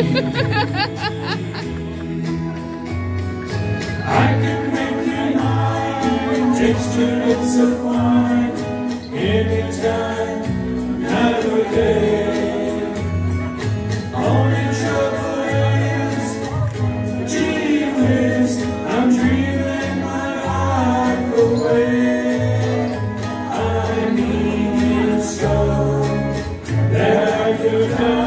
I can make you mine, taste your lips of wine, anytime, night or day. Only trouble is, gee whiz, I'm dreaming my life away. I need you so that I could have